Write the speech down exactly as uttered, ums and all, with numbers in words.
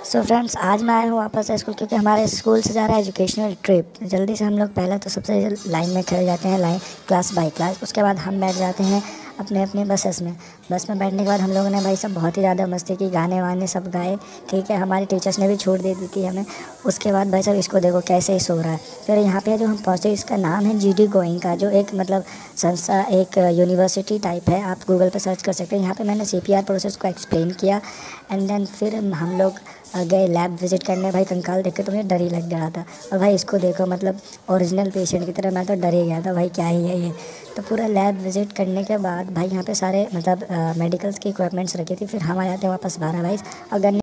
सो so friends, आज मैं आया हूँ वापस से स्कूल, क्योंकि हमारे स्कूल से जा रहा है एजुकेशनल ट्रिप। जल्दी से हम लोग पहले तो सबसे लाइन में खड़े जाते हैं, लाइन क्लास बाई क्लास। उसके बाद हम बैठ जाते हैं अपने अपने बसेस में। बस में बैठने के बाद हम लोगों ने भाई सब बहुत ही ज़्यादा मस्ती की, गाने वाने सब गाए। ठीक है, हमारे टीचर्स ने भी छूट दे दी थी हमें। उसके बाद भाई सब इसको देखो कैसे ही सो रहा है। फिर यहाँ पे जो हम पहुँचे, इसका नाम है जी डी गोइंका, जो एक मतलब संस्था, एक यूनिवर्सिटी टाइप है। आप गूगल पर सर्च कर सकते हैं। यहाँ पे मैंने सी पी आर प्रोसेस को एक्सप्लेन किया एंड देन फिर हम लोग गए लैब विज़िट करने। भाई कंकाल देख के तो मुझे डर ही लग गया था। और भाई इसको देखो, मतलब ओरिजिनल पेशेंट की तरह, मैं तो डर ही गया था भाई, क्या ही है ये। तो पूरा लैब विज़िट करने के बाद भाई यहाँ पे सारे मतलब मेडिकल्स की इक्विपमेंट्स रखी थी। फिर हम आ जाते हैं वापस बारह बाईस। अगर